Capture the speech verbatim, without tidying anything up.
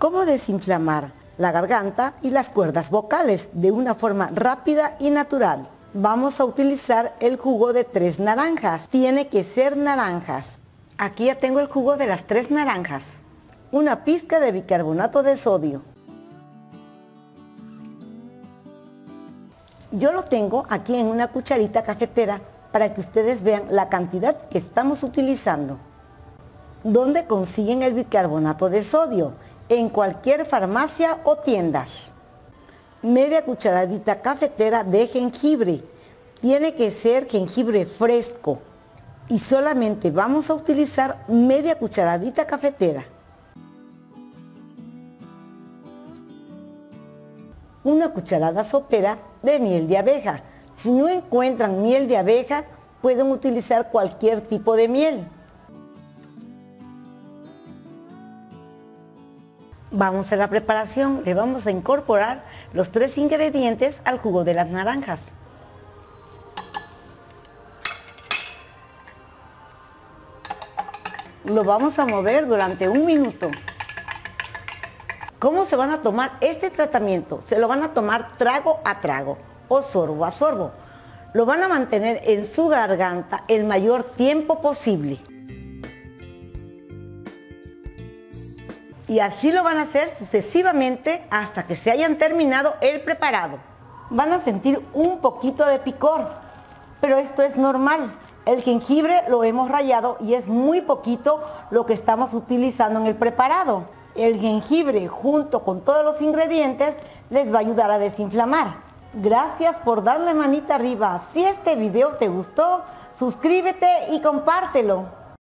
cómo desinflamar la garganta y las cuerdas vocales de una forma rápida y natural. Vamos a utilizar el jugo de tres naranjas. Tiene que ser naranjas. Aquí ya tengo el jugo de las tres naranjas. Una pizca de bicarbonato de sodio. Yo lo tengo aquí en una cucharita cafetera para que ustedes vean la cantidad que estamos utilizando. ¿Dónde consiguen el bicarbonato de sodio? En cualquier farmacia o tiendas. Media cucharadita cafetera de jengibre. Tiene que ser jengibre fresco. Y solamente vamos a utilizar media cucharadita cafetera. Una cucharada sopera de miel de abeja. Si no encuentran miel de abeja, pueden utilizar cualquier tipo de miel. Vamos a la preparación. Le vamos a incorporar los tres ingredientes al jugo de las naranjas. Lo vamos a mover durante un minuto. ¿Cómo se van a tomar este tratamiento? Se lo van a tomar trago a trago o sorbo a sorbo. Lo van a mantener en su garganta el mayor tiempo posible. Y así lo van a hacer sucesivamente hasta que se hayan terminado el preparado. Van a sentir un poquito de picor, pero esto es normal. El jengibre lo hemos rallado y es muy poquito lo que estamos utilizando en el preparado. El jengibre junto con todos los ingredientes les va a ayudar a desinflamar. Gracias por darle manita arriba. Si este video te gustó, suscríbete y compártelo.